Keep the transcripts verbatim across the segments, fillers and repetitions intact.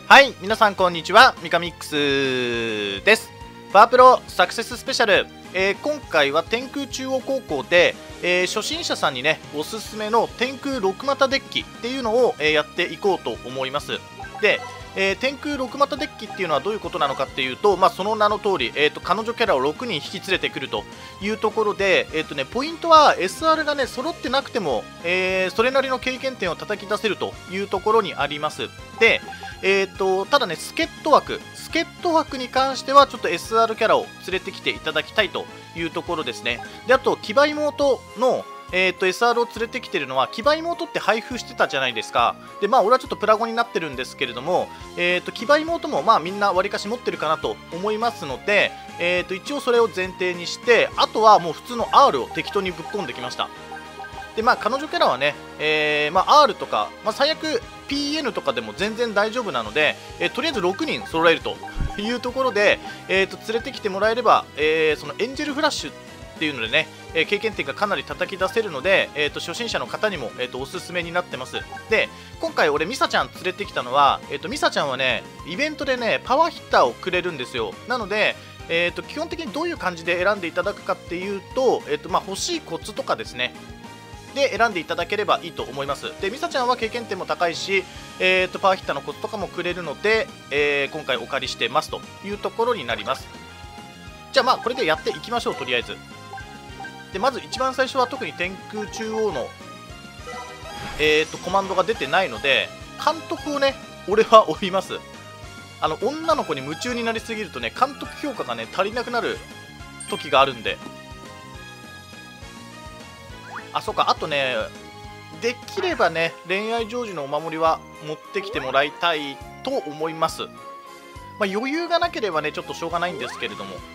はい、皆さんこんにちは、ミカミックスです。パワープロサクセススペシャル、えー、今回は天空中央高校で、えー、初心者さんにねおすすめの天空六股デッキっていうのを、えー、やっていこうと思います。で、えー、天空六股デッキっていうのはどういうことなのかっていうと、まあ、その名の通り、えーと、彼女キャラをろくにん引き連れてくるというところで、えーとね、ポイントは エスアール がね揃ってなくても、えー、それなりの経験点を叩き出せるというところにあります。で、えーとただね、助っ人枠助っ人枠に関してはちょっと エスアール キャラを連れてきていただきたいというところですね。で、あと騎馬妹のえー、と エスアール を連れてきてるのは騎馬妹って配布してたじゃないですか。で、まあ俺はちょっとプラゴになってるんですけれども、えー、と騎馬妹もまあみんなわりかし持ってるかなと思いますので、えー、と一応それを前提にして、あとはもう普通の アール を適当にぶっ込んできました。で、まあ彼女キャラはね、えーまあ、アール とか、まあ、最悪 ピーエヌ とかでも全然大丈夫なので、えー、とりあえずろくにん揃えるというところで、えー、と連れてきてもらえれば、えー、そのエンジェルフラッシュっていうのでね、えー、経験点がかなり叩き出せるので、えー、と初心者の方にも、えー、とおすすめになってます。で、今回俺ミサちゃん連れてきたのは、えー、とミサちゃんはねイベントでねパワーヒッターをくれるんですよ。なので、えー、と基本的にどういう感じで選んでいただくかっていうと、えーとまあ、欲しいコツとかですねで選んでいただければいいと思います。で、ミサちゃんは経験点も高いし、えー、とパワーヒッターのコツとかもくれるので、えー、今回お借りしてますというところになります。じゃあまあこれでやっていきましょう。とりあえずで、まず一番最初は特に天空中央の、えー、とコマンドが出てないので、監督をね俺は追います。あの女の子に夢中になりすぎるとね監督評価がね足りなくなる時があるんで。あ、そうか、あとね、できればね恋愛成就のお守りは持ってきてもらいたいと思います。まあ、余裕がなければねちょっとしょうがないんですけれども。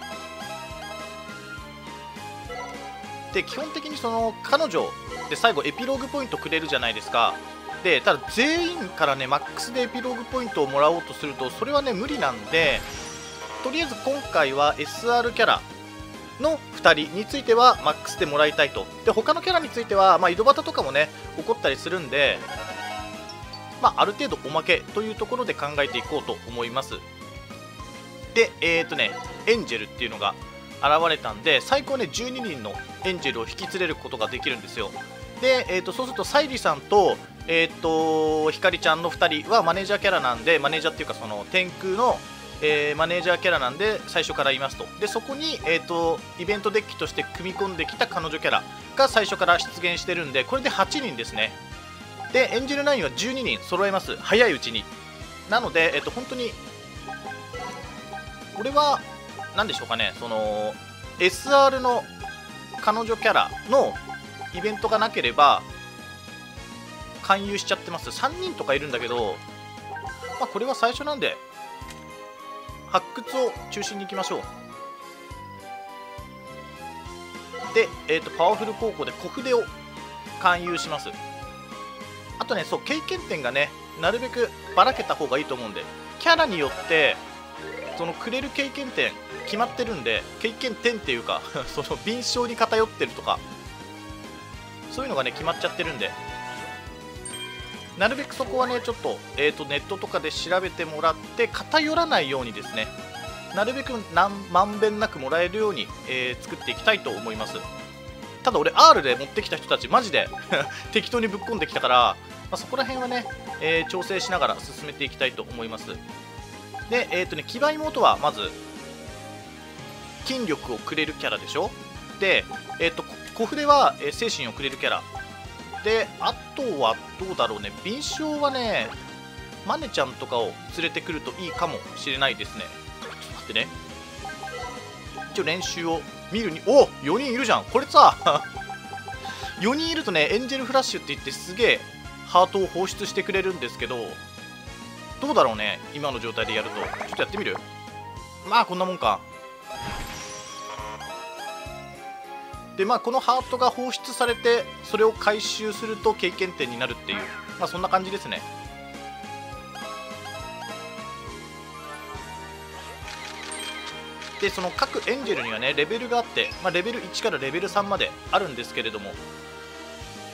で、基本的にその彼女で最後エピローグポイントくれるじゃないですか。で、ただ全員からねマックスでエピローグポイントをもらおうとするとそれはね無理なんで、とりあえず今回は エスアール キャラのふたりについてはマックスでもらいたいと。で、他のキャラについては、まあ、井戸端とかもね起こったりするんで、まあ、ある程度おまけというところで考えていこうと思います。で、えーとねエンジェルっていうのが現れたんで、最高ねじゅうににんのエンジェルを引き連れることができるんですよ。で、えー、とそうするとサイリさんと、えー、とひかりちゃんのふたりはマネージャーキャラなんで、マネージャーっていうかその天空の、えー、マネージャーキャラなんで最初からいますと。で、そこに、えー、とイベントデッキとして組み込んできた彼女キャラが最初から出現してるんで、これではちにんですね。で、エンジェルナインはじゅうににん揃えます、早いうちに。なので、えー、と本当にこれは何でしょうかね、その エスアール の彼女キャラのイベントがなければ勧誘しちゃってます。さんにんとかいるんだけど、まあ、これは最初なんで発掘を中心にいきましょう。で、えーとパワフル高校で小筆を勧誘します。あとね、そう経験点がねなるべくばらけた方がいいと思うんで、キャラによってそのくれる経験点決まってるんで、経験点っていうかその敏捷に偏ってるとかそういうのがね決まっちゃってるんで、なるべくそこはねちょっと,、えーとネットとかで調べてもらって偏らないようにですね、なるべくまんべんなくもらえるように、えー作っていきたいと思います。ただ俺 アール で持ってきた人たちマジで適当にぶっ込んできたから、まあ、そこら辺はね、えー調整しながら進めていきたいと思います。で、えっ、ー、とね騎馬妹はまず筋力をくれるキャラでしょ。で、えっ、ー、と小筆は、えー精神をくれるキャラで、あとはどうだろうね、敏捷はねマネちゃんとかを連れてくるといいかもしれないですね。ちょっと待ってね、一応練習を見るに、およにんいるじゃん。これさよにんいるとねエンジェルフラッシュって言ってすげえハートを放出してくれるんですけど、どうだろうね今の状態でやると。ちょっとやってみる。まあこんなもんか。で、まあこのハートが放出されてそれを回収すると経験点になるっていう、まあそんな感じですね。で、その各エンジェルにはねレベルがあって、まあ、レベルいちからレベルさんまであるんですけれども、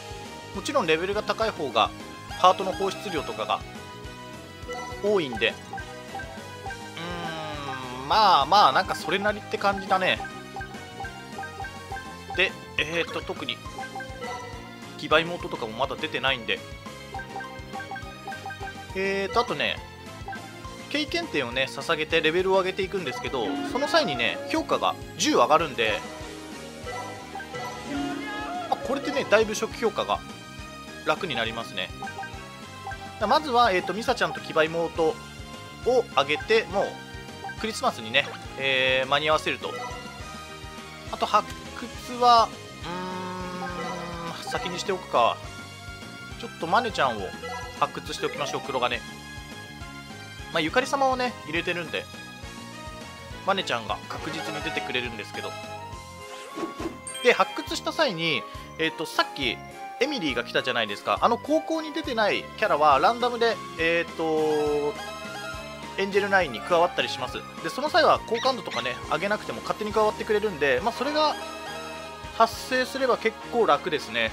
もちろんレベルが高い方がハートの放出量とかが多いんで、 まあまあなんかそれなりって感じだね。でえー、っと特に騎馬妹とかもまだ出てないんで、えー、っとあとね経験点をね捧げてレベルを上げていくんですけど、その際にね評価がじゅう上がるんで、まあ、これでねだいぶ初期評価が楽になりますね。まずは、えー、とミサちゃんと騎馬妹を上げて、もうクリスマスにね、えー間に合わせると。あと発掘はうーん先にしておくか。ちょっとマネちゃんを発掘しておきましょう。黒金、まあ、ゆかり様をね入れてるんでマネちゃんが確実に出てくれるんですけど、で発掘した際に、えー、とさっきエミリーが来たじゃないですか。あの高校に出てないキャラはランダムで、えー、とエンジェルナインに加わったりします。でその際は好感度とかね上げなくても勝手に加わってくれるんで、まあ、それが発生すれば結構楽ですね。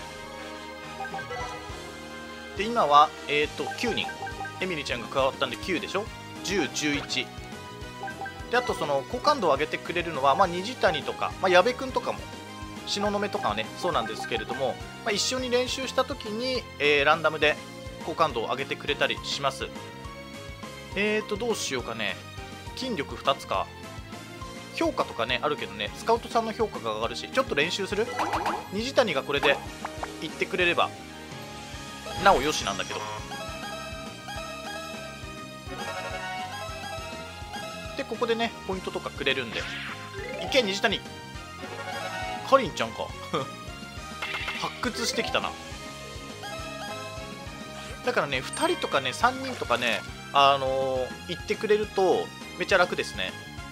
で今は、えー、ときゅうにんエミリーちゃんが加わったんできゅうでしょ。じゅう、じゅういちで、あとその好感度を上げてくれるのは、まあ、虹谷とか、まあ、矢部君とかも東雲とかはねそうなんですけれども、まあ、一緒に練習した時に、えー、ランダムで好感度を上げてくれたりします。えーとどうしようかね。筋力ふたつか。評価とかねあるけどね、スカウトさんの評価が上がるし、ちょっと練習する。虹谷がこれで言ってくれればなおよしなんだけど。でここでねポイントとかくれるんで、いけ虹谷。かりんちゃんか発掘してきたな。だからねふたりとかねさんにんとかね、あのー、言ってくれるとめちゃ楽ですね。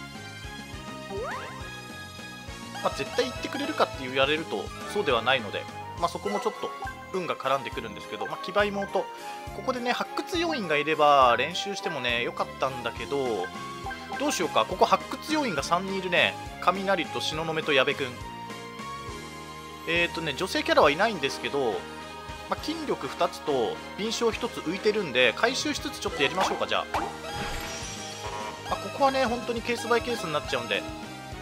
まあ、絶対言ってくれるかって言われるとそうではないので、まあ、そこもちょっと運が絡んでくるんですけど、まあ、騎馬妹ここでね発掘要員がいれば練習してもね良かったんだけど、どうしようか。ここ発掘要員がさんにんいるね。雷と東雲と矢部君。えっとね女性キャラはいないんですけど、まあ、筋力ふたつと敏捷ひとつ浮いてるんで回収しつつちょっとやりましょうか。じゃあ、まあ、ここはね本当にケースバイケースになっちゃうんで、い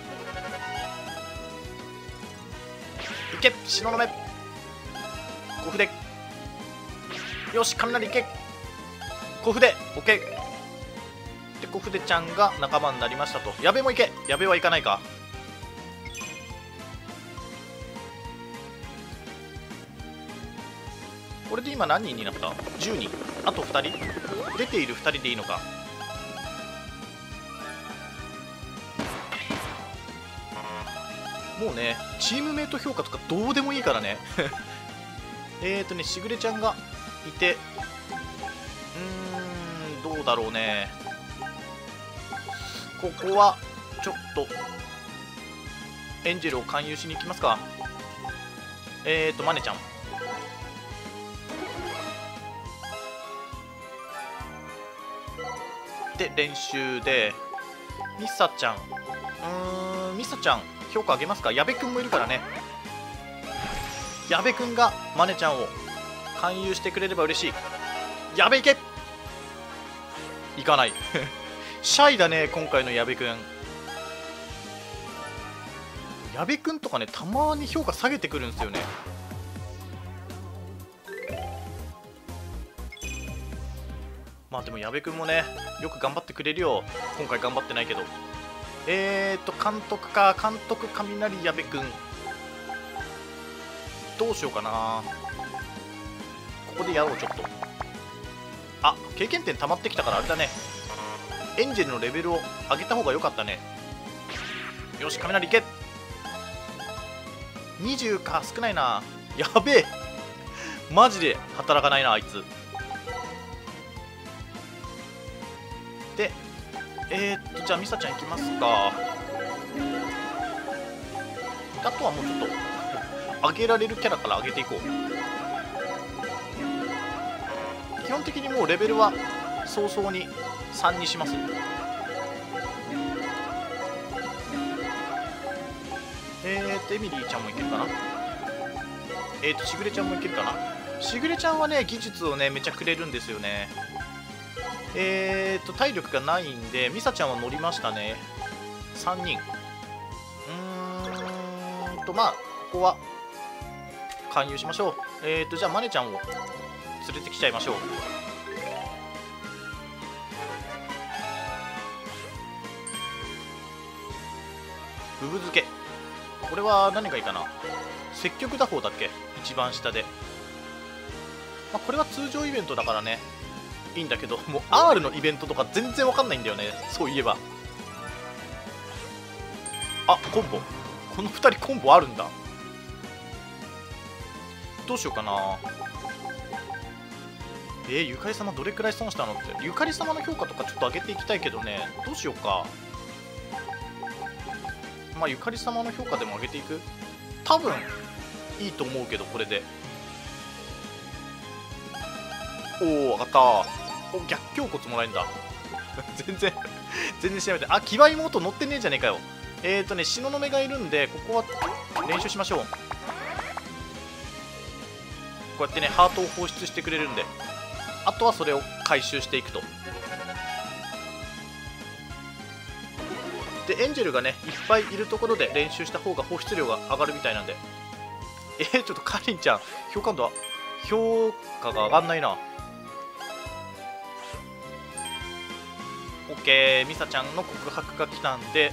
け東雲小筆、よし雷いけ小筆 OK で小筆ちゃんが仲間になりましたと。矢部もいけ。矢部はいかないか。これで今何人になった？じゅうにん。あとふたり。出ているふたりでいいのか。もうねチームメイト評価とかどうでもいいからねえーとねしぐれちゃんがいて、うーんどうだろうね。ここはちょっとエンジェルを勧誘しに行きますか。えーとマネちゃんで練習で、ミサちゃん、うーんミサちゃん評価上げますか。矢部君もいるからね。矢部君がマネちゃんを勧誘してくれれば嬉しい。矢部いけ。いかないシャイだね今回の矢部君。矢部君とかねたまに評価下げてくるんですよね。まあでも矢部君もねよく頑張ってくれるよ。今回頑張ってないけど。えーと監督か。監督雷矢部君どうしようかな。ここでやろう。ちょっとあ経験点溜まってきたからあれだね、エンジェルのレベルを上げた方が良かったね。よし雷いけ。にじゅうか少ないな。やべえマジで働かないなあいつ。でえー、っとじゃあミサちゃんいきますか。あとはもうちょっと上げられるキャラから上げていこう。基本的にもうレベルは早々にさんにします。えーとエミリーちゃんもいけるかな。えーとしぐれちゃんもいけるかな。しぐれちゃんはね技術をねめちゃくれるんですよね。えーと体力がないんでミサちゃんは乗りましたね。 さんにん。うーんとまあここは勧誘しましょう。えーとじゃあマネちゃんを連れてきちゃいましょう。ブブ漬け、これは何がいいかな。積極打法だっけ、一番下で。まあ、これは通常イベントだからねいいんだけど、もう アール のイベントとか全然わかんないんだよね、そういえば。あ、コンボ、このふたりコンボあるんだ。どうしようかな。えー、ゆかり様どれくらい損したのって。ゆかり様の評価とかちょっと上げていきたいけどね、どうしようか。まあゆかり様の評価でも上げていく。多分いいと思うけど、これで。おお、上がった。お、逆胸骨もらえるんだ全然全然調べて。あ、騎馬妹乗ってねえじゃねえかよ。えーとね東雲がいるんで、ここは練習しましょう。こうやってねハートを放出してくれるんで、あとはそれを回収していくと。でエンジェルがねいっぱいいるところで練習した方が放出量が上がるみたいなんで。えー、ちょっとかりんちゃん評価度は評価が上がんないな。オッケー、ミサちゃんの告白が来たんで、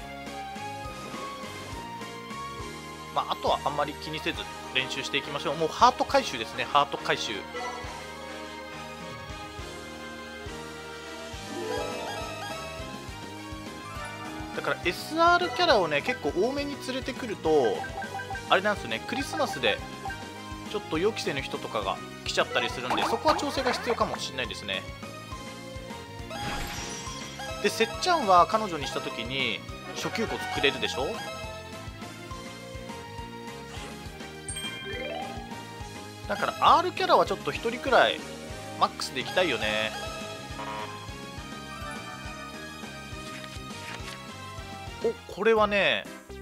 まあ、あとはあんまり気にせず練習していきましょう。もうハート回収ですね、ハート回収。だから エスアール キャラをね結構多めに連れてくるとあれなんですよね、クリスマスでちょっと予期せぬ人とかが来ちゃったりするんで、そこは調整が必要かもしれないですね。でせっちゃんは彼女にした時に初級骨くれるでしょ。だから アール キャラはちょっとひとりくらいマックスでいきたいよね。お、これはね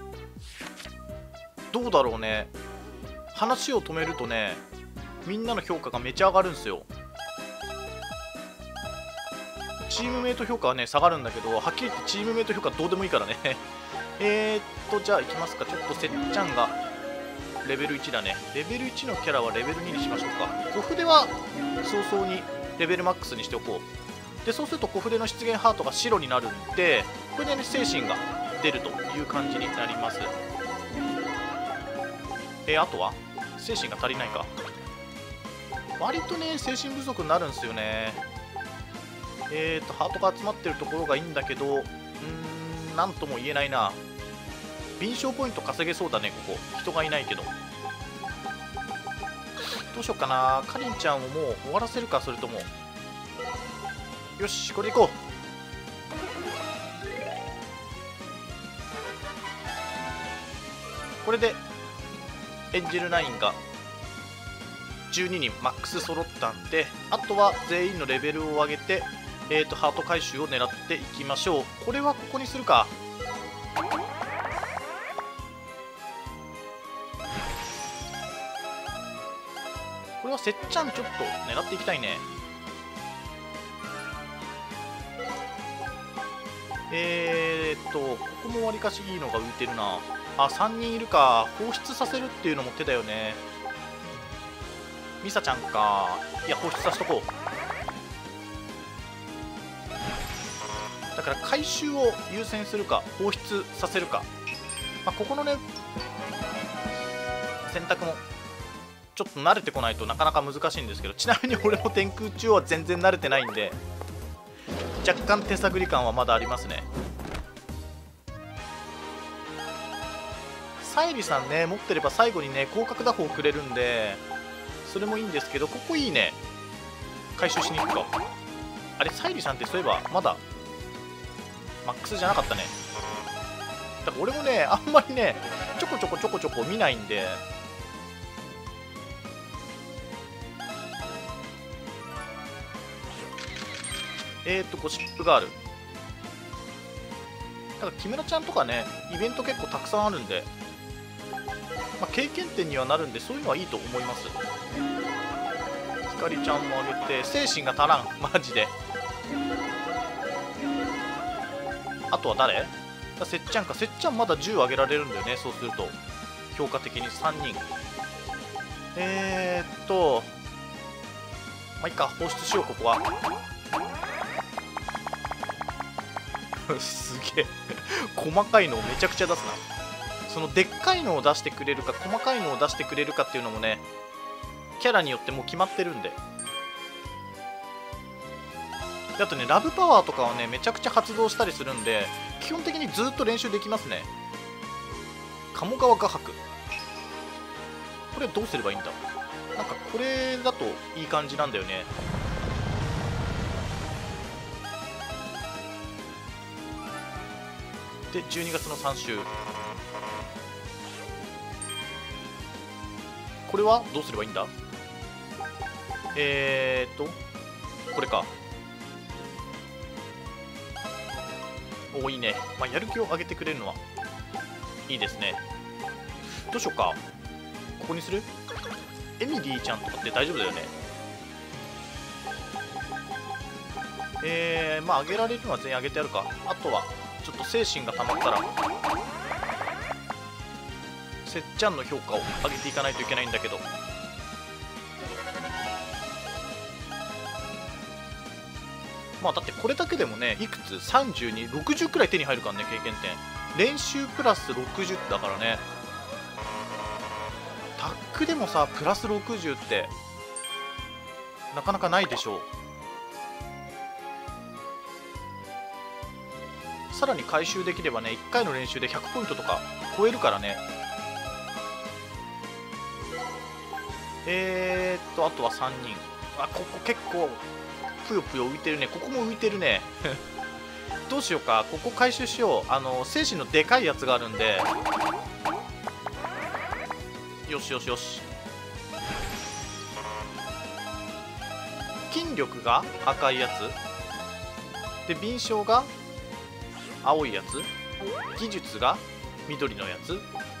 どうだろうね。話を止めるとねみんなの評価がめちゃ上がるんですよ。チームメイト評価はね下がるんだけど、はっきり言ってチームメイト評価どうでもいいからねえーっとじゃあいきますか。ちょっとせっちゃんがレベルいちだね。レベルいちのキャラはレベルににしましょうか。小筆は早々にレベルマックスにしておこう。でそうすると小筆の出現ハートが白になるんで、これでね精神が出るという感じになります。えー、あとは精神が足りないか。割とね精神不足になるんですよね。えーとハートが集まってるところがいいんだけど、うーんなんとも言えないな。敏捷ポイント稼げそうだね。ここ人がいないけどどうしようかな。かりんちゃんをもう終わらせるか、それとも。よしこれでいこう。これでエンジェルナインがじゅうににんマックス揃ったんで、あとは全員のレベルを上げて、えーとハート回収を狙っていきましょう。これはここにするか。これはせっちゃんちょっと狙っていきたいね。えーっとここもわりかしいいのが浮いてるな。あ、さんにんいるか。放出させるっていうのも手だよね。ミサちゃんか。いや放出させとこう。だから回収を優先するか放出させるか、まあ、ここのね選択もちょっと慣れてこないとなかなか難しいんですけど、ちなみに俺も天空中央は全然慣れてないんで若干手探り感はまだありますね。沙莉さんね持ってれば最後にね広角打法をくれるんでそれもいいんですけど、ここいいね。回収しに行くか。あれ沙莉さんってそういえばまだマックスじゃなかったね。だから俺もねあんまりねちょこちょこちょこちょこ見ないんで、えーとゴシップガールだから木村ちゃんとかねイベント結構たくさんあるんで、まあ、経験点にはなるんでそういうのはいいと思います。ひかりちゃんもあげて精神が足らんマジで。あとは誰？ だせっちゃんか、せっちゃんまだじゅう上げられるんだよね。そうすると評価的にさんにん。えー、っとまあいいか、放出しよう。ここはすげえ細かいのをめちゃくちゃ出すな。そのでっかいのを出してくれるか細かいのを出してくれるかっていうのもね、キャラによってもう決まってるんで。であとね、ラブパワーとかはねめちゃくちゃ発動したりするんで、基本的にずっと練習できますね。鴨川画伯、これどうすればいいんだ。なんかこれだといい感じなんだよね。でじゅうにがつのさん週、これはどうすればいいんだ。えーっとこれか。お、いいね。まあ、やる気を上げてくれるのはいいですね。どうしようか。ここにする。エミリーちゃんとかって大丈夫だよね。えー、まあ上げられるのは全員上げてやるか。あとはちょっと精神がたまったらせっちゃんの評価を上げていかないといけないんだけど、まあだってこれだけでもね、いくつさんじゅうに、ろくじゅうくらい手に入るからね。経験点練習プラスろくじゅうだからね。タックでもさプラスろくじゅうってなかなかないでしょう。さらに回収できればね、いっかいの練習でひゃくポイントとか超えるからね。えーっとあとはさんにん。あ、ここ結構ぷよぷよ浮いてるね。ここも浮いてるねどうしようか。ここ回収しよう。あの精神のでかいやつがあるんで。よしよしよし。筋力が赤いやつで、敏捷が青いやつ、技術が緑のやつ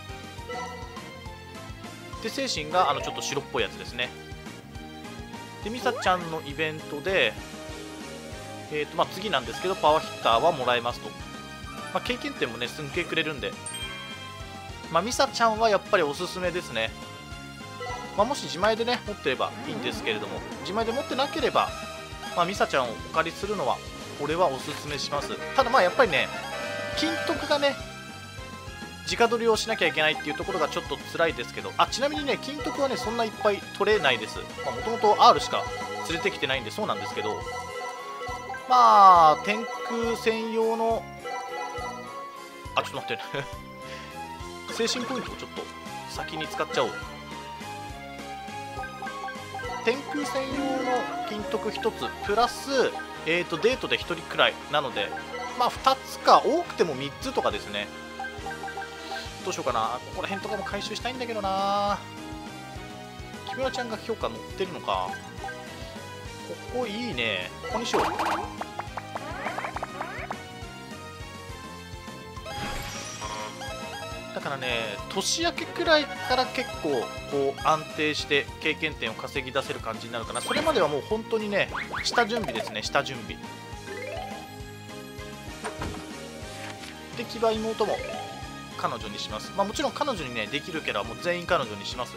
で、精神があのちょっと白っぽいやつですね。でミサちゃんのイベントで、えーとまあ、次なんですけど、パワーヒッターはもらえますと。まあ、経験点もねすんげえくれるんで、まあ、ミサちゃんはやっぱりおすすめですね。まあ、もし自前でね持ってればいいんですけれども、自前で持ってなければ、まあ、ミサちゃんをお借りするのはこれはおすすめします。ただまあやっぱりね、金徳がね直取りをしなきゃいけないっていうところがちょっと辛いですけど、あ、ちなみにね金徳はねそんないっぱい取れないです。もともと R しか連れてきてないんでそうなんですけど、まあ天空専用の、あ、ちょっと待って精神ポイントをちょっと先に使っちゃおう。天空専用の金徳ひとつプラス、えーとデートでひとりくらいなので、まあふたつか多くてもみっつとかですね。どうしようかな。ここら辺とかも回収したいんだけどな。木村ちゃんが評価乗ってるのか。ここいいね。ここにしよう。だからね、年明けくらいから結構こう安定して経験点を稼ぎ出せる感じになるかな。それまではもう本当にね下準備ですね。下準備で、騎馬妹も彼女にします。まあもちろん彼女にねできるキャラはもう全員彼女にします。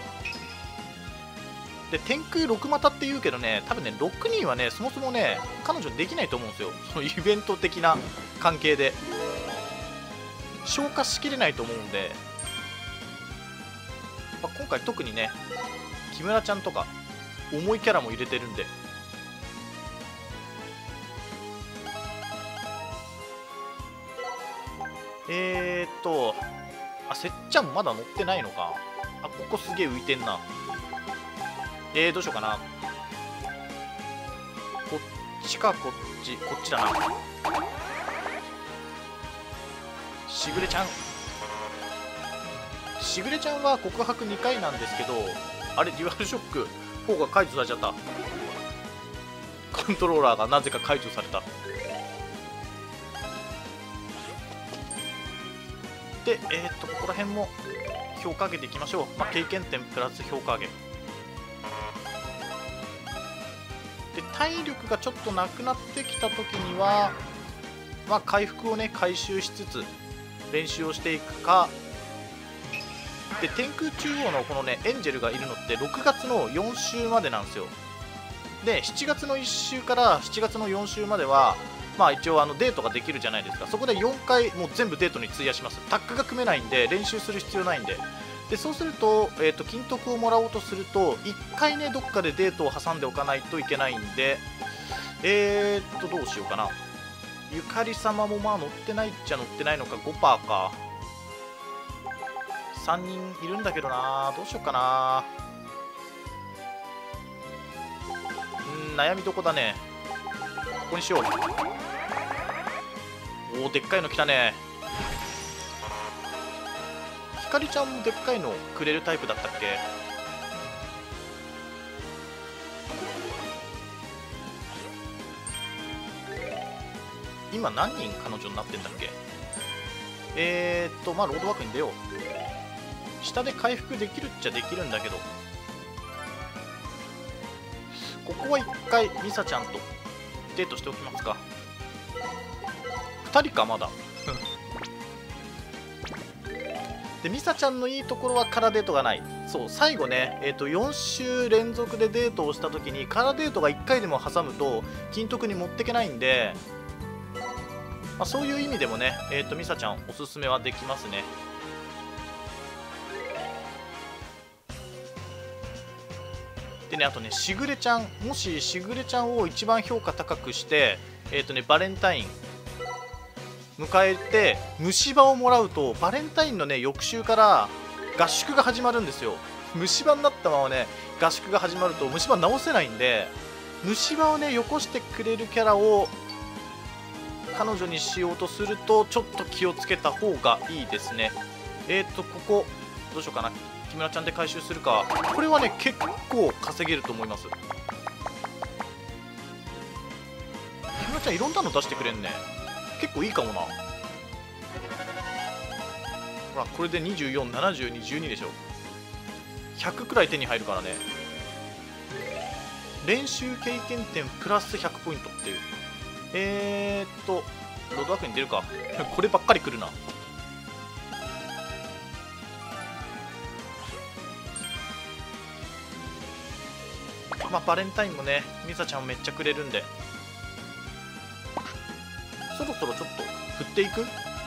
で天空六股って言うけどね、多分ねろくにんはねそもそもね彼女できないと思うんですよ。そのイベント的な関係で消化しきれないと思うんで、まあ、今回特にね木村ちゃんとか重いキャラも入れてるんで、えーっとあ、せっちゃんまだ乗ってないのか。あ、ここすげえ浮いてんな。えー、どうしようかな。こっちかこっち、こっちだな。しぐれちゃんしぐれちゃんは告白にかいなんですけど、あれデュアルショックフォーが解除されちゃった。コントローラーがなぜか解除された。で、えー、っとここら辺も評価上げていきましょう。まあ、経験点プラス評価上げで、体力がちょっとなくなってきた時にはまあ、回復をね回収しつつ練習をしていくかで、天空中央のこのねエンジェルがいるのってろくがつのよん週までなんですよ。でしちがつのいっ週からしちがつのよん週まではまあ一応あのデートができるじゃないですか。そこでよんかいもう全部デートに費やします。タッグが組めないんで練習する必要ないんで。でそうすると、えー、と金徳をもらおうとするといっかいねどっかでデートを挟んでおかないといけないんで、えーっとどうしようかな。ゆかり様もまあ乗ってないっちゃ乗ってないのか ごパーセント か。さんにんいるんだけどな、どうしようかな。うん悩みどこだね。ここにしよう。おおでっかいの来たね。ひかりちゃんもでっかいのくれるタイプだったっけ。今何人彼女になってんだっけ。えーっとまあロードワークに出よう。下で回復できるっちゃできるんだけど、ここは一回ミサちゃんとデートしておきますか。ふたりかまだでミサちゃんのいいところはカラーデートがない。そう最後ね、えー、とよん週連続でデートをした時にカラーデートがいっかいでも挟むと金徳に持ってけないんで、まあ、そういう意味でもね、えー、とミサちゃんおすすめはできますね。でね、あとねしぐれちゃん、もししぐれちゃんを一番評価高くして、えーとね、バレンタイン迎えて虫歯をもらうとバレンタインのね翌週から合宿が始まるんですよ。虫歯になったままね合宿が始まると虫歯治せないんで、虫歯をねよこしてくれるキャラを彼女にしようとするとちょっと気をつけた方がいいですね。えっ、ー、とここどうしようかな。木村ちゃんで回収するか。これはね結構稼げると思います。木村ちゃんいろんなの出してくれんね。結構いいかもな。ほらこれでにじゅうよん、ななじゅうに、じゅうにでしょ。ひゃくくらい手に入るからね。練習経験点プラスひゃくポイントっていう。えーっとロードワークに出るかこればっかり来るな。まあバレンタインもねミサちゃんめっちゃくれるんで、そろそろちょっと振っていく。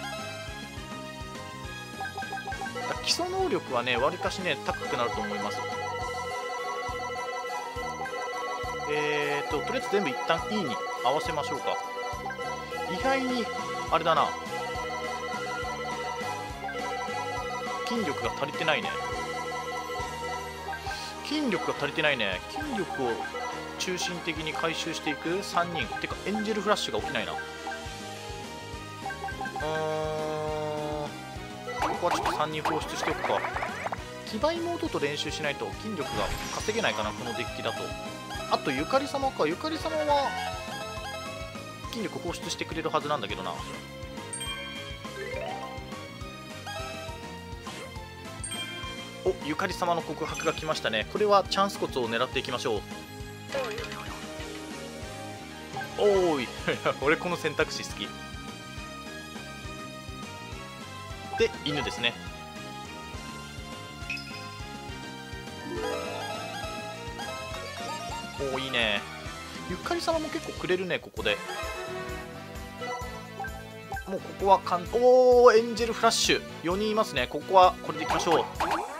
基礎能力はねわりかしね高くなると思います。えーととりあえず全部一旦 E に合わせましょうか。意外にあれだな、筋力が足りてないね。筋力が足りてないね。筋力を中心的に回収していくさんにん。てかエンジェルフラッシュが起きないな。うーんここはちょっとさんにん放出しておくか。騎馬妹と練習しないと筋力が稼げないかなこのデッキだと。あとゆかり様か。ゆかり様は筋力放出してくれるはずなんだけどな。おゆかり様の告白が来ましたね。これはチャンスコツを狙っていきましょう。おーい俺この選択肢好きで犬ですね。おーいいね。ゆかり様も結構くれるねここで。もうここはかんおーエンジェルフラッシュよにんいますね。ここはこれでいきましょう。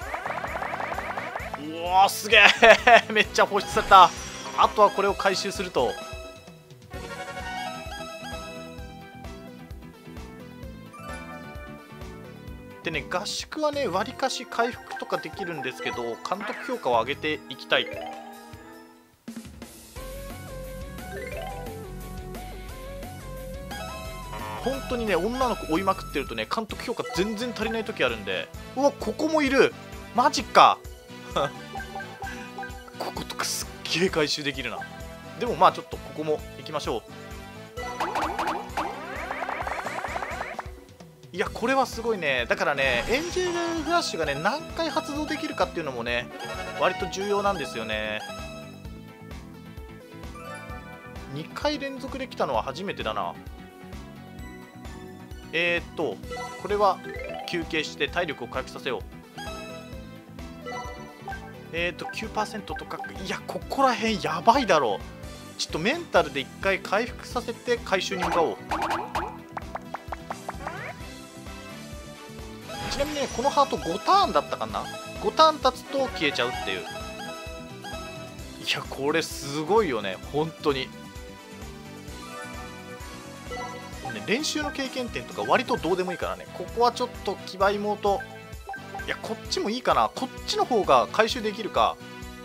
うわーすげえめっちゃ放出された。あとはこれを回収するとでね、合宿はねわりかし回復とかできるんですけど監督評価を上げていきたい。本当にね女の子追いまくってるとね監督評価全然足りない時あるんで。うわここもいるマジかこことかすっげえ回収できるな。でもまあちょっとここも行きましょう。いやこれはすごいね。だからねエンジェルフラッシュがね何回発動できるかっていうのもね割と重要なんですよね。にかい連続できたのは初めてだな。 えー、っとこれは休憩して体力を回復させよう。えー、っと きゅうパーセント とか、いやここら辺やばいだろう。ちょっとメンタルでいっかい回復させて回収に向かおう。ちなみにね、このハートごターンだったかな。ごターン経つと消えちゃうっていう。いやこれすごいよね本当に。ね、練習の経験点とか割とどうでもいいからね。ここはちょっと騎馬妹、いやこっちもいいかな。こっちの方が回収できるか。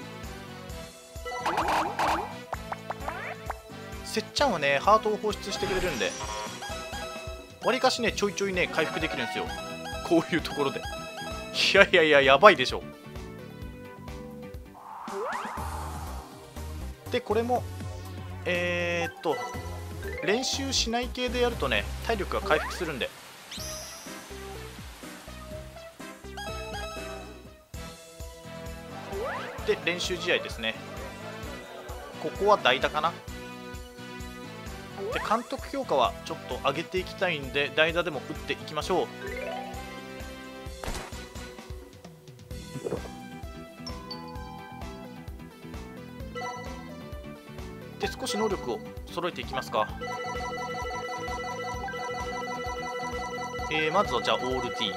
せっちゃんはねハートを放出してくれるんで、わりかしねちょいちょいね回復できるんですよ、こういうところで。いやいやいややばいでしょ。でこれもえー、っと練習しない系でやるとね体力が回復するんで、で練習試合ですね。ここは代打かな。で監督評価はちょっと上げていきたいんで代打でも打っていきましょう。で少し能力を揃えていきますか。えー、まずはじゃあオール T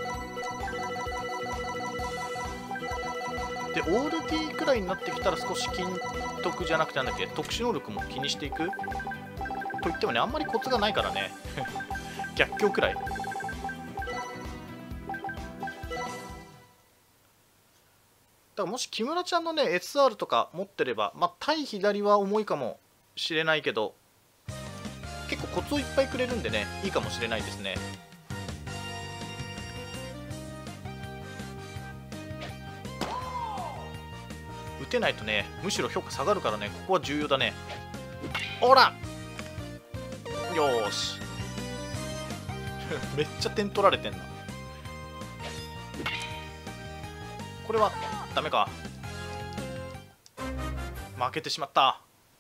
で、オール T くらいになってきたら少し筋得じゃなくてなんだっけ、特殊能力も気にしていくといってもね、あんまりコツがないからね逆境くらい。だからもし木村ちゃんのね エスアール とか持ってれば、まあ対左は重いかもしれないけど結構コツをいっぱいくれるんでね、いいかもしれないですね。打てないとねむしろ評価下がるからね、ここは重要だね。ほらよーしめっちゃ点取られてんな。これはダメか、負けてしまった。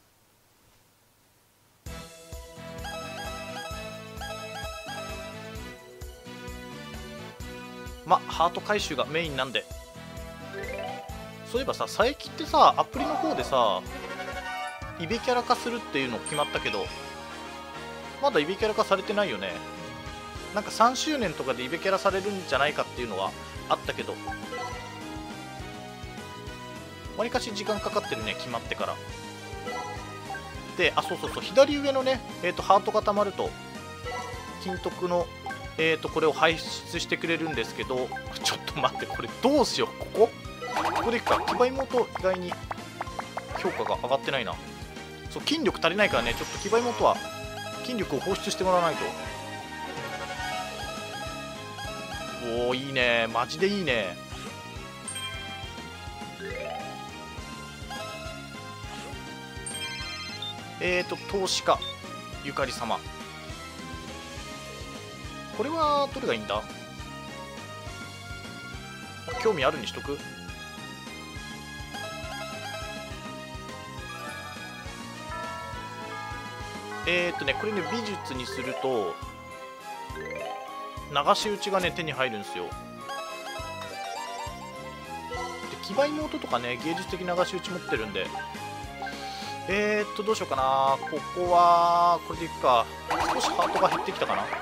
まハート回収がメインなんで。そういえばさ、佐伯ってさアプリの方でさイベキャラ化するっていうの決まったけど、まだイベキャラ化されてないよね。なんかさんしゅうねんとかでイベキャラされるんじゃないかっていうのはあったけど、わりかし時間かかってるね決まってから。で、あそうそうそう、左上のね、えー、とハートがたまると金徳の、えー、とこれを排出してくれるんですけど、ちょっと待って、これどうしよう。ここここでいくか。騎馬妹意外に評価が上がってないな。そう筋力足りないからね、ちょっと騎馬妹は筋力を放出してもらわないと。おおいいね、マジでいいね。えーと投資家ゆかり様、これはどれがいいんだ。興味あるにしとく。えーっとねこれね美術にすると流し打ちがね手に入るんですよ。で騎馬妹とかね芸術的流し打ち持ってるんで、えーっとどうしようかな。ここはこれでいくか。少しハートが減ってきたかな。う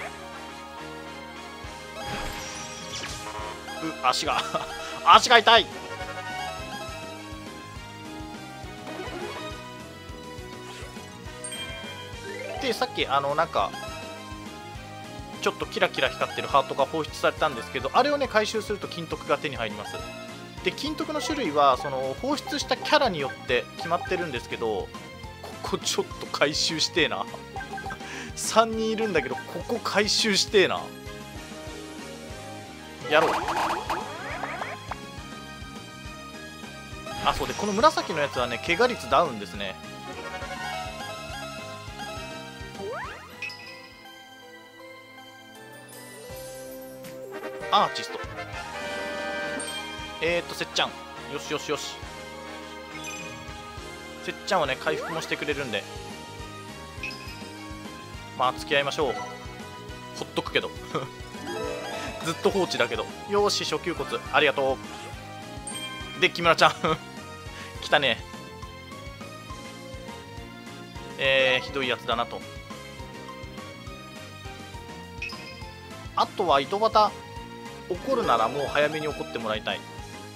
足が足が痛い。でさっきあのなんかちょっとキラキラ光ってるハートが放出されたんですけど、あれをね回収すると金徳が手に入ります。で金徳の種類はその放出したキャラによって決まってるんですけど、ここちょっと回収してえなさんにんいるんだけどここ回収してえな。やろう。あそうで、この紫のやつはね怪我率ダウンですね。アーティスト、えーっとせっちゃん、よしよしよし。せっちゃんはね回復もしてくれるんで、まあ付き合いましょう。 ほっとくけどずっと放置だけど。よーし、初級骨ありがとう。で木村ちゃん来たね。えー、ひどいやつだなと。あとは井戸端怒るならもう早めに怒ってもらいたい。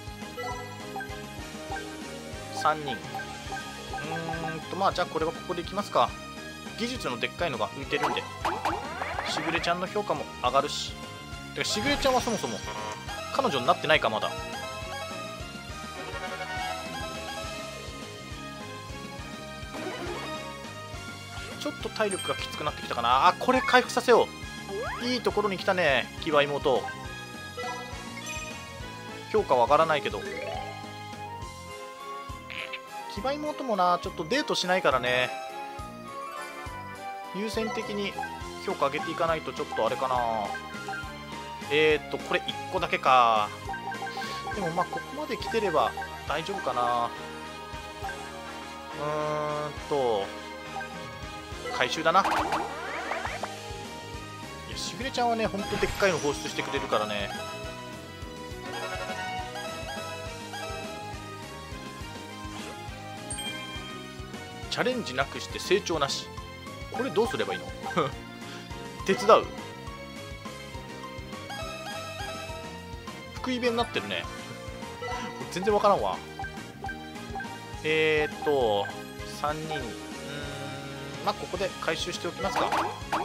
さんにん。うーんとまあじゃあこれはここでいきますか。技術のでっかいのが浮いてるんでしぐれちゃんの評価も上がるし。てかしぐれちゃんはそもそも彼女になってないかまだ。ちょっと体力がきつくなってきたかな。あ、これ回復させよう。いいところに来たね、騎馬妹。評価は上がらないけど、騎馬妹もな、ちょっとデートしないからね、優先的に評価上げていかないとちょっとあれかな。えーっとこれいっこだけか。でもまあここまで来てれば大丈夫かな。うーんと回収だな。いやしぐれちゃんはねほんとでっかいの放出してくれるからね。チャレンジなくして成長なし。これどうすればいいの手伝う。福井弁になってるね全然わからんわ。えー、っとさんにん、うーんまあここで回収しておきますか。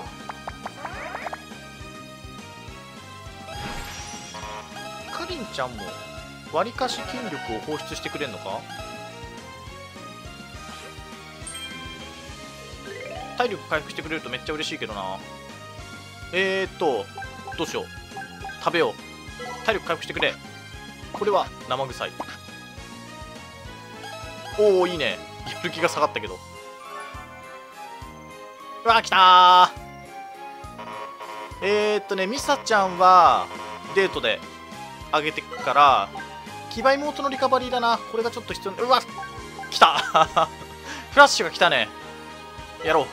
かりんちゃんもわりかし筋力を放出してくれんのか。体力回復してくれるとめっちゃ嬉しいけどな。えーっとどうしよう。食べよう。体力回復してくれ。これは生臭い。おおいいね。やる気が下がったけど。うわ来たー。えーっとねミサちゃんはデートであげてくから騎馬妹のリカバリーだな。これがちょっと必要。うわ来たフラッシュが来たね。やろう。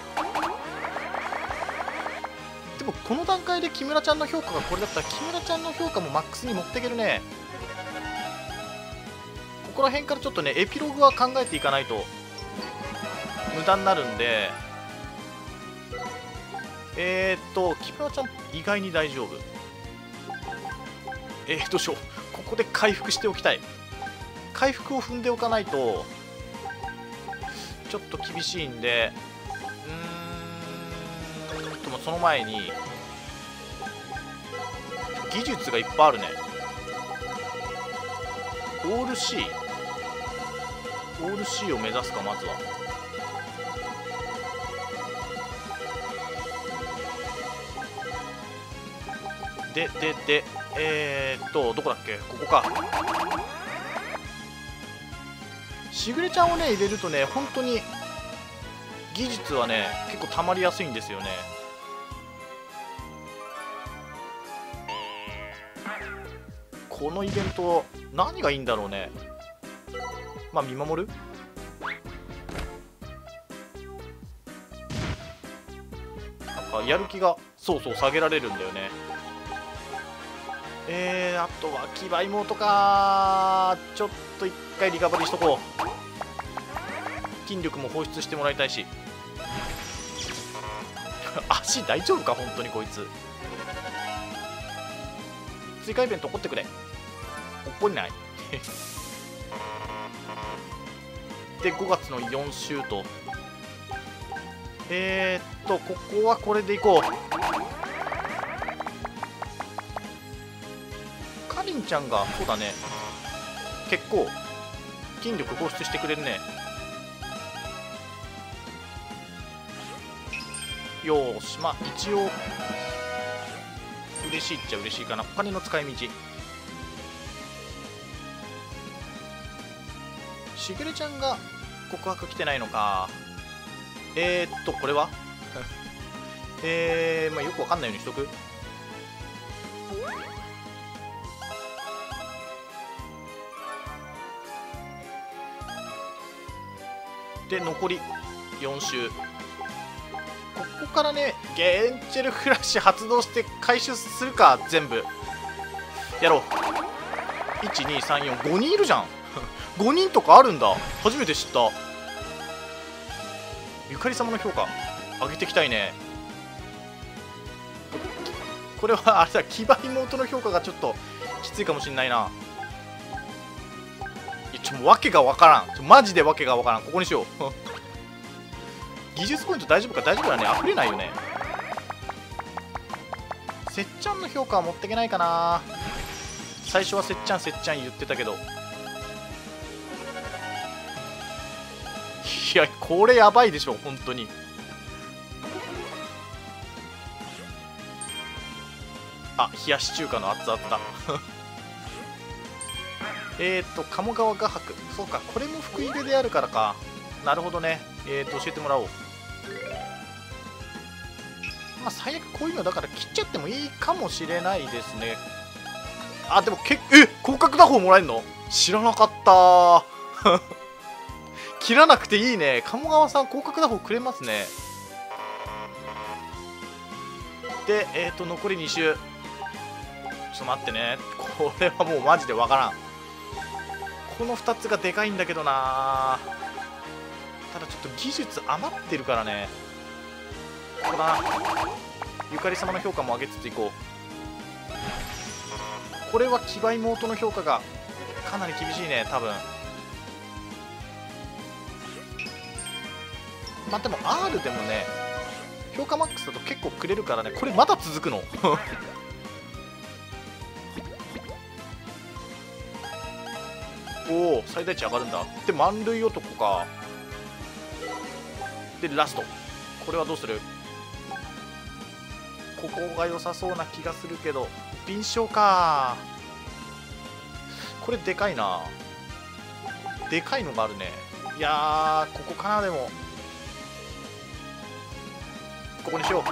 でもこの段階で木村ちゃんの評価がこれだったら木村ちゃんの評価もマックスに持っていけるね。ここら辺からちょっとねエピローグは考えていかないと無駄になるんで。えーっと木村ちゃん意外に大丈夫。えーどうしよう。ここで回復しておきたい。回復を踏んでおかないとちょっと厳しいんで、うーんともその前に技術がいっぱいあるね。オール C オール C を目指すか。まずはでででえー、っとどこだっけ。ここか。しぐれちゃんをね入れるとね本当に技術はね結構たまりやすいんですよね。このイベント何がいいんだろうね。まあ見守る。なんかやる気がそうそう下げられるんだよね。えー、あとは騎馬妹か。ちょっと一回リカバリーしとこう。筋力も放出してもらいたいし足大丈夫か本当にこいつ。追加イベント起こってくれ。起こんないでごがつのよん週とえー、っとここはこれでいこう。かりんちゃんがそうだね結構筋力放出してくれるね。よーしまあ一応嬉しいっちゃ嬉しいかな。お金の使い道。しぐれちゃんが告白来てないのか。えー、っとこれはえー、まあよくわかんないようにしとく。で残りよん週。ここからねゲンチェルフラッシュ発動して回収するか。全部やろう。いちにさんよんごにんいるじゃんごにんとかあるんだ。初めて知った。ゆかり様の評価上げていきたいね。これはあれだ、騎馬妹の評価がちょっときついかもしんないな。いやちょっとわけがわからん。ちょマジでわけがわからん。ここにしよう技術ポイント大丈夫か。大丈夫だね。溢れないよね。せっちゃんの評価は持っていけないかな。最初はせっちゃんせっちゃん言ってたけど、いやこれやばいでしょ本当に。あ、冷やし中華の熱々だえっと鴨川画伯、そうか、これも福井部であるからか。なるほどね。えっと教えてもらおう。まあ最悪こういうのだから切っちゃってもいいかもしれないですね。あ、でもけえ広角打法もらえるの知らなかった切らなくていいね。鴨川さん広角打法くれますね。でえっ、と残りに周。ちょっと待ってね、これはもうマジでわからん。このふたつがでかいんだけどな。ただちょっと技術余ってるからね。ここだな。ゆかり様の評価も上げつついこう。これは騎馬妹の評価がかなり厳しいね多分。まあでも R でもね評価マックスだと結構くれるからね。これまだ続くのおお最大値上がるんだ。で満塁男か。でラストこれはどうする。ここが良さそうな気がするけど敏捷か。これでかいな。でかいのがあるね。いやーここかな。でもここにしよう。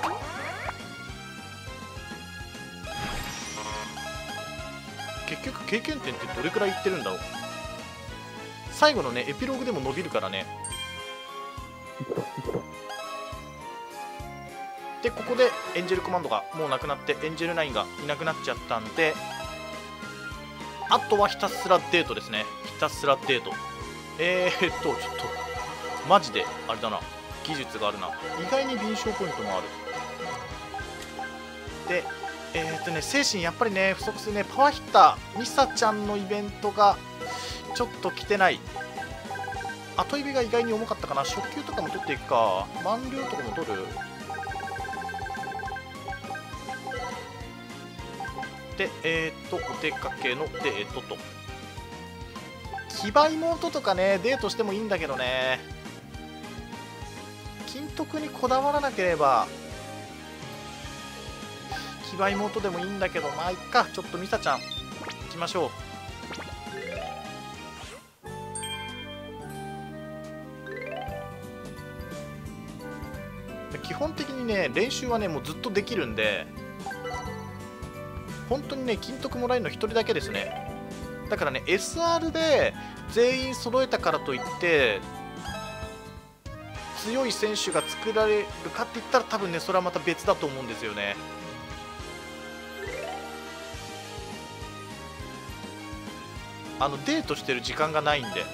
結局経験点ってどれくらいいってるんだろう。最後のねエピローグでも伸びるからね。でここでエンジェルコマンドがもうなくなってエンジェルナインがいなくなっちゃったんで、あとはひたすらデートですね。ひたすらデート。えー、っとちょっとマジであれだな、技術があるな。意外に敏捷ポイントもある。でえー、っとね精神やっぱりね不足するね。パワーヒッターミサちゃんのイベントがちょっと来てない。後指が意外に重かったかな。初級とかも取っていくか。満流とかも取る。でえー、っとお出かけのデートと。騎馬妹とかねデートしてもいいんだけどね。金徳にこだわらなければ騎馬妹でもいいんだけど、まあいっか。ちょっとミサちゃん行きましょう。基本的にね練習はねもうずっとできるんで、本当にね金徳もらえるのひとりだけですね。だからね エスアール で全員揃えたからといって強い選手が作られるかって言ったら多分ねそれはまた別だと思うんですよね。あのデートしてる時間がないんで。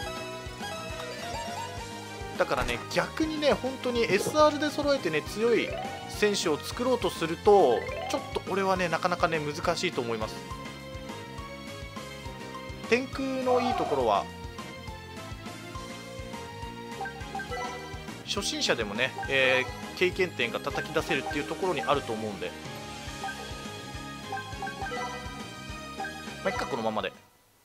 だからね逆にね本当に エスアール で揃えてね強い選手を作ろうとするとちょっと俺はねなかなかね難しいと思います。天空のいいところは初心者でもね、えー、経験点が叩き出せるっていうところにあると思うんで、まあいっかこのままで。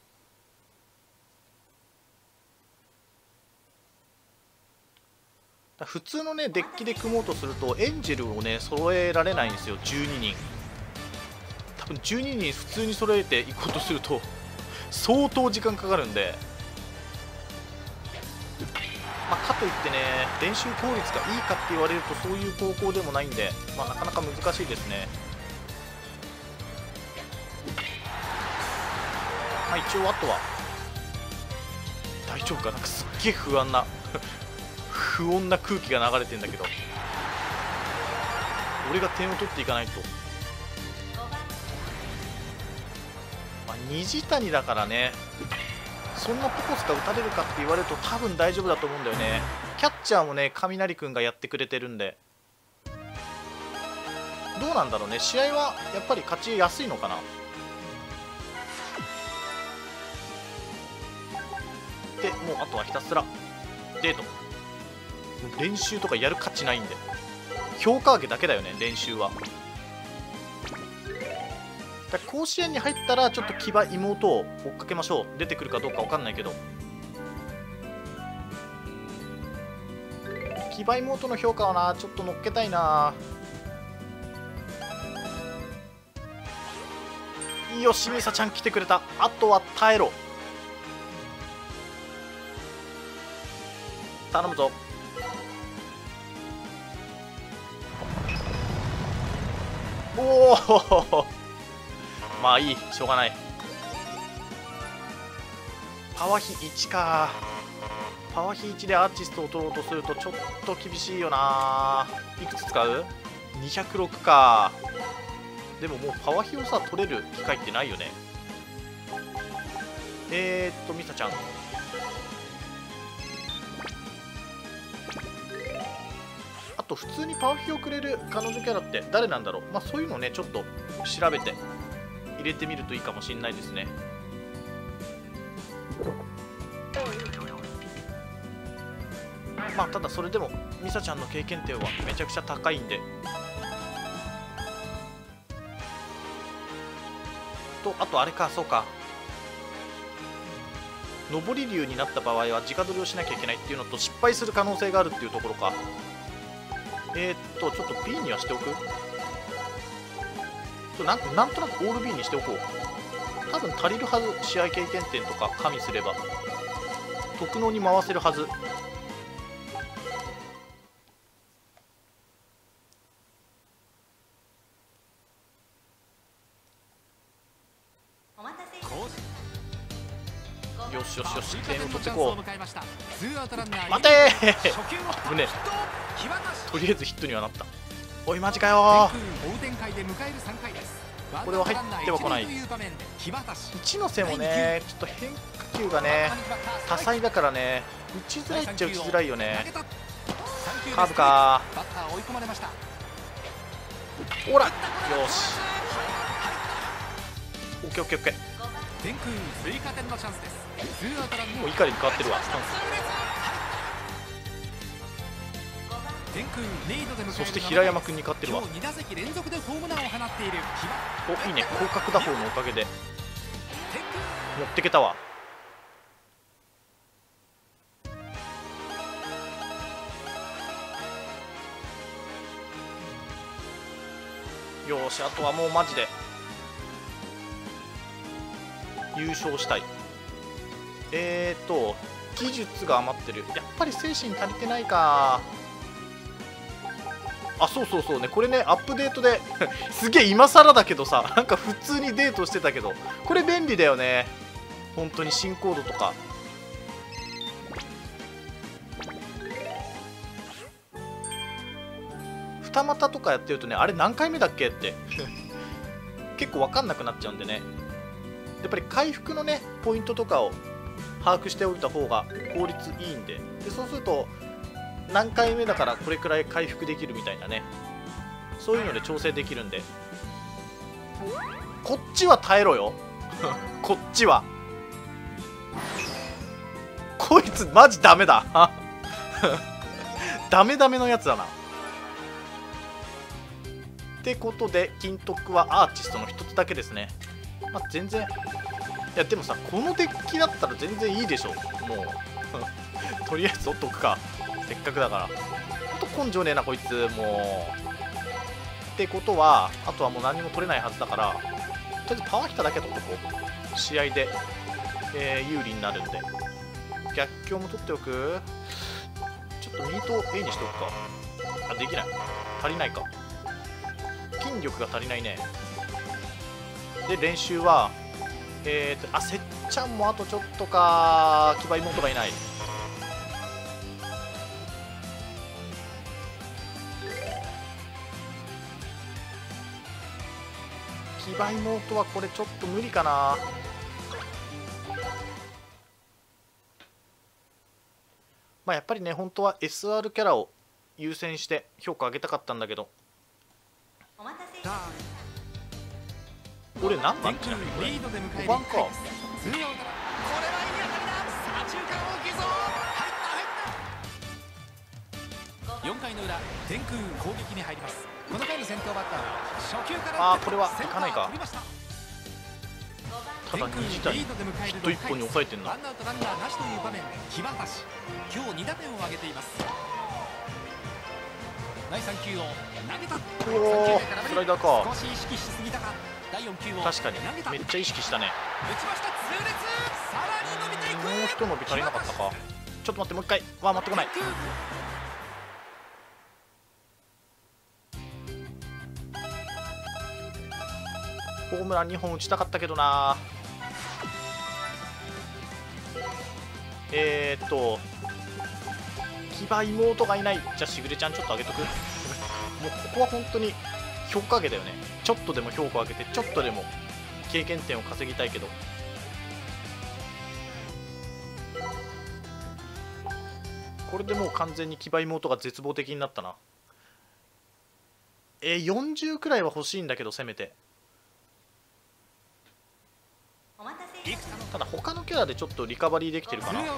普通のねデッキで組もうとするとエンジェルをね揃えられないんですよ。じゅうににん多分じゅうににん普通に揃えていこうとすると相当時間かかるんで、まあ、かといってね練習効率がいいかって言われるとそういう方向でもないんで、まあ、なかなか難しいですね。まあ一応あとは大丈夫かなんかすっげえ不安な不穏な空気が流れてんだけど、 俺が点を取っていかないと。まあ、虹谷だからね、そんなポコスカ打たれるかって言われると多分大丈夫だと思うんだよね。キャッチャーもね雷くんがやってくれてるんで、どうなんだろうね。試合はやっぱり勝ちやすいのかな。でもうあとはひたすらデート、練習とかやる価値ないんで、評価上げだけだよね練習は。だから甲子園に入ったらちょっと騎馬妹を追っかけましょう。出てくるかどうか分かんないけど、騎馬妹の評価はなちょっと乗っけたいな。よし、ミサちゃん来てくれた。あとは耐えろ、頼むぞ。おおまあいい、しょうがない。パワー比いちか。パワー比いちでアーティストを取ろうとするとちょっと厳しいよな。いくつ使う ?にひゃくろく か。でももうパワー比をさ取れる機会ってないよね。えーっとミサちゃん、あと普通にパワー比をくれる彼女キャラって誰なんだろう。まあそういうのねちょっと調べて入れてみるといいかもしれないですね。まあただそれでもミサちゃんの経験点はめちゃくちゃ高いんで、とあとあれか、そうか、上り竜になった場合は直取りをしなきゃいけないっていうのと失敗する可能性があるっていうところか。えー、っとちょっと B にはしておく。なん、なんとなくオール B にしておこう。多分足りるはず。試合経験点とか加味すれば特能に回せるはず。よしよしよし、点を取ってこう。待てー危ねえ。とりあえずヒットにはなった。おいマジかよー。これは入ってはこない。一ノ瀬もねちょっと変化球がね多彩だからね、打ちづらいっちゃ打ちづらいよね。カーブかー。ほらよし、オッケーオッケーオッケー。もう怒りに変わってるわスタンス。そして平山君に勝ってるわ。おいいね、広角打法のおかげで持ってけたわ。よし、あとはもうマジで優勝したい。えーと技術が余ってる。やっぱり精神足りてないか。あ、そうそうそうね、これねアップデートですげえ今更だけどさ、なんか普通にデートしてたけどこれ便利だよね本当に。新コードとか二股とかやってるとね、あれ何回目だっけって結構分かんなくなっちゃうんでね、やっぱり回復のねポイントとかを把握しておいた方が効率いいんで、でそうすると何回目だからこれくらい回復できるみたいなね、そういうので調整できるんで。こっちは耐えろよこっちはこいつマジダメだダメダメのやつだな。ってことで金徳はアーティストの一つだけですね。まあ、全然いやでもさ、このデッキだったら全然いいでしょもうとりあえず取っとくか、せっかくだから。ほんと根性ねえなこいつもう。ってことはあとはもう何も取れないはずだから、とりあえずパワーヒタだけ取っとこう。試合で、えー、有利になるんで。逆境も取っておく。ちょっとミート A にしておくか。あ、できない、足りないか、筋力が足りないね。で練習はえーとあせっちゃんもあとちょっとか。騎馬妹がいない。 騎馬妹はこれちょっと無理かな。まあやっぱりね、本当は エスアール キャラを優先して評価上げたかったんだけど。俺何番ちなみにこれごばんか。 よんかいの裏、天空攻撃に入ります。この回の先頭バッターは初球からああ、これはいかないか。ただにじたいヒットいっぽんに抑えてんな。 ワンアウトランナーなしという場面で木渡し、今日に打点を挙げています。だいさん球を投げた。 おお、スライダーか。 少し意識しすぎたか。だいよん球を確かにめっちゃ意識したね。 打ちました。痛烈。さらに伸びていく。 もう一伸び足りなかったか。ちょっと待って、もう一回。わあ、待ってこない。ホームランにほん打ちたかったけどな。えーっと騎馬妹がいない。じゃあしぐれちゃんちょっと上げとく。もうここは本当に評価上げだよね。ちょっとでも評価上げて、ちょっとでも経験点を稼ぎたいけど。これでもう完全に騎馬妹が絶望的になったな。えー、よんじゅうくらいは欲しいんだけど、せめて。ただ他のキャラでちょっとリカバリーできてるかな。だ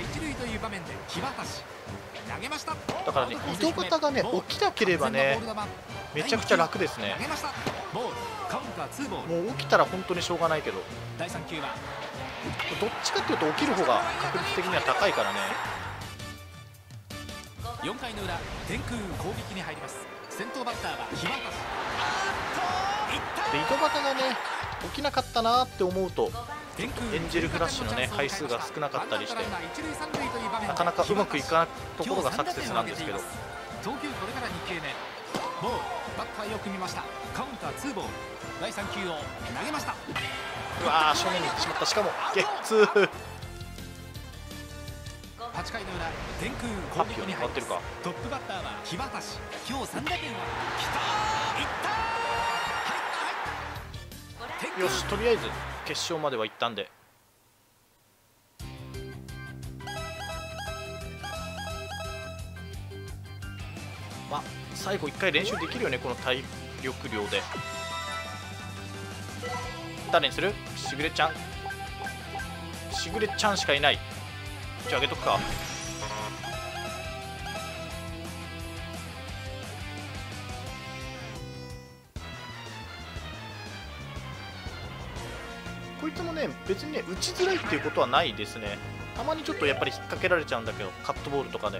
からね、井戸端がね起きなければねめちゃくちゃ楽ですね。もう起きたら本当にしょうがないけど、どっちかっていうと起きる方が確率的には高いからね。 よんかいの裏、天空攻撃に入ります。先頭バッターは木渡し。 で井戸端がね起きなかったなって思うとエンジェルフラッシュのね回数が少なかったりして、なかなかうまくいかないところがサクセスなんですけど。 投球これからに球目。ボール、バッターよく見ました。カウンターツーボール。だいさん球を投げました。 うわー、正面に行ってしまった。しかもゲッツー。 はちかいの裏、天空攻撃に入ってるか。トップバッターは木渡し。今日さん打点はきたー、いったー、入った入った。 よし、とりあえず決勝までは行ったんで。まあ最後いっかい練習できるよね、この体力量で。誰にする？しぐれちゃん。しぐれちゃんしかいない。じゃああげとくか。こいつもね別にね打ちづらいっていうことはないですね。たまにちょっとやっぱり引っ掛けられちゃうんだけど、カットボールとかで。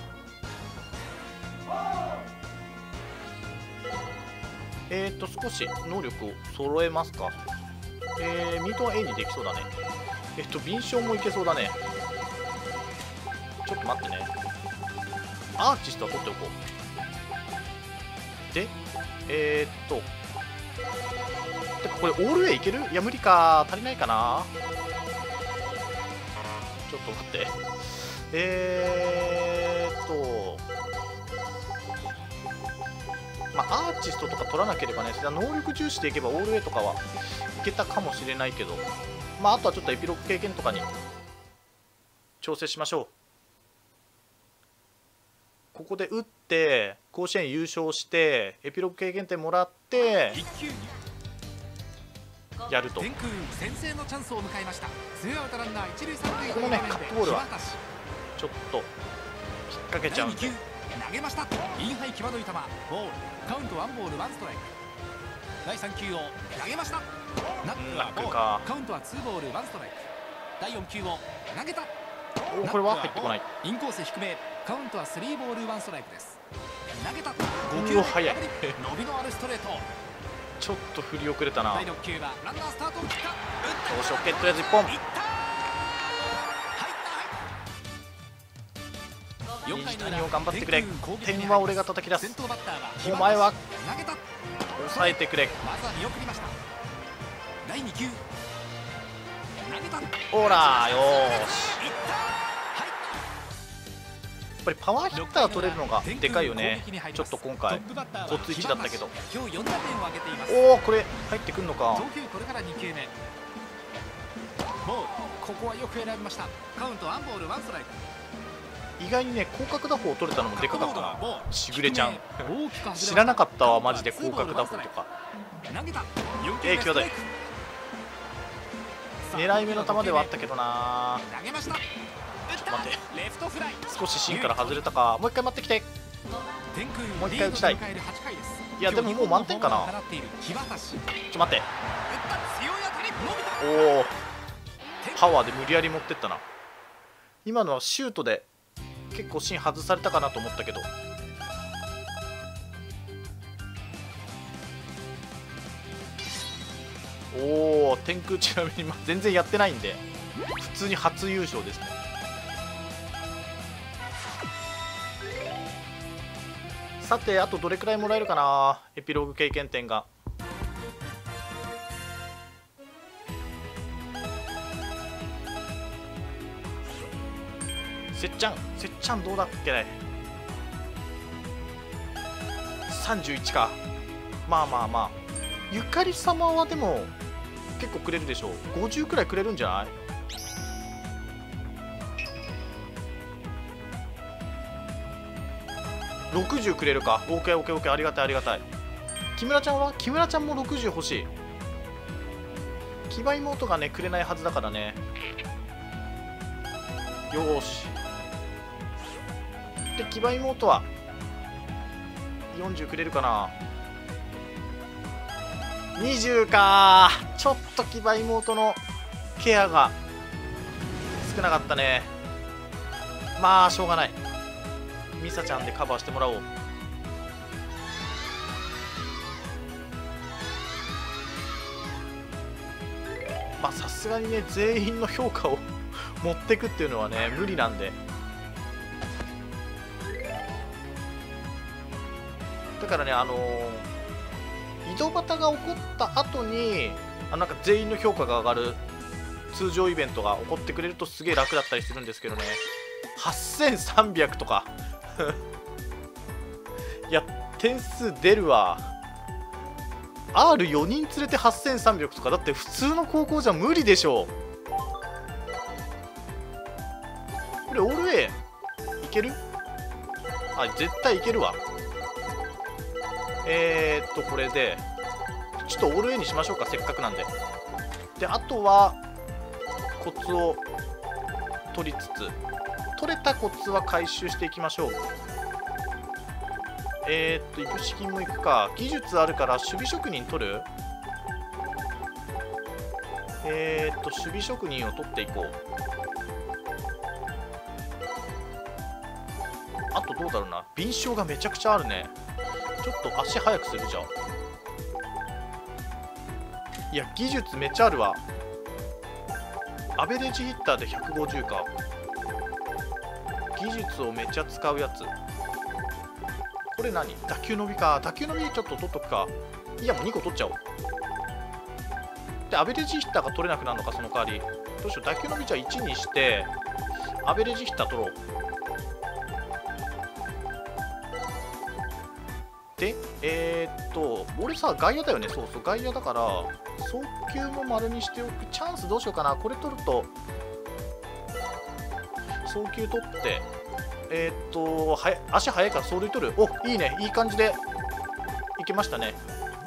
えーと少し能力を揃えますか。えー、ミートは A にできそうだね。えっと敏捷もいけそうだね。ちょっと待ってね。アーティストは取っておこう。でえー、っとてかこれオール A いける？いや無理か、足りないかな。ちょっと待って。えーっとまあアーティストとか取らなければね、能力重視でいけばオール A とかはいけたかもしれないけど、まああとはちょっとエピローグ経験とかに調整しましょう。ここで打って甲子園優勝してエピローグ経験点もらってやると。 天空先制のチャンスを迎えました。ツーアウトランナー一塁三塁。 このねカットボールはちょっと引っ掛けちゃうんで。 投げました。インハイ際どい球。ボール。カウントワンボールワンストライク。だいさん球を投げました。ナックはボール。カウントはツーボールワンストライク。だいよん球を投げた。 おこれは入ってこない。 インコース低め。カウントはスリーボールワンストライクです。投げた。ご球目早い。 伸びのあるストレート。 ちょっと振り遅れたな。 だいろく球はランナースタートを切った。 よし、オッケー、とりあえずいっぽん。西谷を頑張ってくれ。点は俺が叩き出す。お前は抑えてくれ。ほらよーし。 ぱりパワーヒッター取れるのがでかいよね。ちょっと今回交通位置だったけど、おおこれ入ってくるのか。 ここはよく選びました。カウントワンボールワンストライク。 意外にね広角打法を取れたのもでかかったな。しぐれちゃん知らなかったわマジで広角打法とか。えー、際どい。狙い目の球ではあったけどな。ちょっと待って、少し芯から外れたか。もう一回待ってきて。もう一回打ちたい。いやでももう満点かな。ちょっと待って。おおパワーで無理やり持ってったな。今のはシュートで結構芯外されたかなと思ったけど。おお天空ちなみに全然やってないんで普通に初優勝ですね。さてあとどれくらいもらえるかな、エピローグ経験点が。せっちゃんせっちゃんどうだっけね。さんじゅういちか。まあまあまあゆかり様はでも結構くれるでしょう。ごじゅうくらいくれるんじゃない。ろくじゅうくれるか。 オーケーオーケーオーケー ありがたいありがたい。木村ちゃんは木村ちゃんもろくじゅう欲しい。騎馬妹がねくれないはずだからね。よーし。で騎馬妹はよんじゅうくれるかな。にじゅうか。ちょっと騎馬妹のケアが少なかったね。まあしょうがない。ミサちゃんでカバーしてもらおう。まあさすがにね全員の評価を持ってくっていうのはね無理なんで。だからねあのー、井戸端が起こった後にあなんか全員の評価が上がる通常イベントが起こってくれるとすげえ楽だったりするんですけどね。はっせんさんびゃくとかいや点数出るわ。 アールよ 人連れてはっせんさんびゃくとかだって普通の高校じゃ無理でしょ。これオール A いける？あ絶対いけるわ。えー、っとこれでちょっとオール A にしましょうかせっかくなんで。であとはコツを取りつつ取れたコツは回収していきましょう。えー、っといぶし金もいくか。技術あるから守備職人取る。えー、っと守備職人を取っていこう。あとどうだろうな。敏捷がめちゃくちゃあるね。ちょっと足速くするじゃん。いや技術めっちゃあるわ。アベレージヒッターでひゃくごじゅうか。技術をめっちゃ使うやつ。これ何？打球伸びか。打球伸びちょっと取っとくか。いやもうにこ取っちゃおう。でアベレージヒッターが取れなくなるのかその代わり。どうしよう。打球伸びじゃあいちにしてアベレージヒッター取ろう。でえー、っと俺さ外野だよね。そうそう外野だから送球も丸にしておく。チャンスどうしようかな。これ取ると送球取ってえー、っとはや足速いから走塁取る。おいいねいい感じでいけましたね。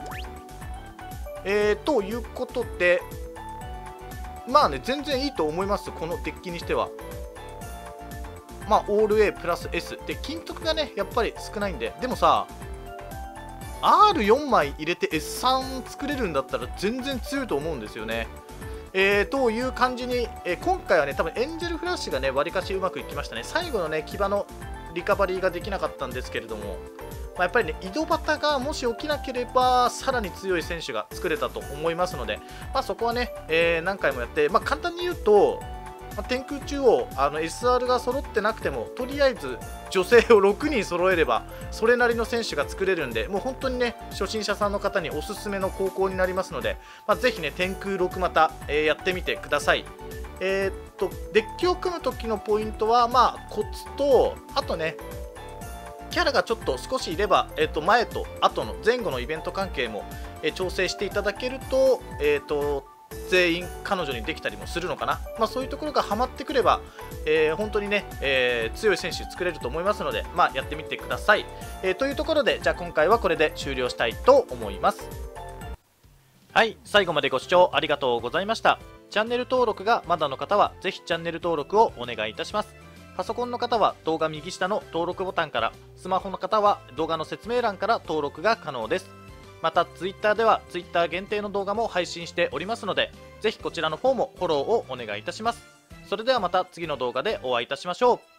えー、ということでまあね全然いいと思います。このデッキにしてはまあオール A プラス S で金徳がねやっぱり少ないんで。でもさアールよん 枚入れて エスさん 作れるんだったら全然強いと思うんですよね。えー、という感じに、えー、今回はね多分エンジェルフラッシュがねわりかしうまくいきましたね。最後のね騎馬のリカバリーができなかったんですけれども、まあ、やっぱりね井戸端がもし起きなければさらに強い選手が作れたと思いますので、まあ、そこはね、えー、何回もやって、まあ、簡単に言うとまあ、天空中央あの エスアール が揃ってなくてもとりあえず女性をろくにん揃えればそれなりの選手が作れるんで、もう本当にね初心者さんの方におすすめの高校になりますので、まあ、ぜひね天空ろく股、えー、やってみてください。えー、っとデッキを組む時のポイントはまあコツと、あとねキャラがちょっと少しいれば、えー、と前と後の前後のイベント関係も、えー、調整していただけると、えー、と全員彼女にできたりもするのかな、まあ、そういうところがハマってくれば、えー、本当にね、えー、強い選手作れると思いますので、まあ、やってみてください、えー、というところでじゃあ今回はこれで終了したいと思います。はい、最後までご視聴ありがとうございました。チャンネル登録がまだの方はぜひチャンネル登録をお願いいたします。パソコンの方は動画右下の登録ボタンから、スマホの方は動画の説明欄から登録が可能です。また Twitter では Twitter 限定の動画も配信しておりますので、ぜひこちらの方もフォローをお願いいたします。それではまた次の動画でお会いいたしましょう。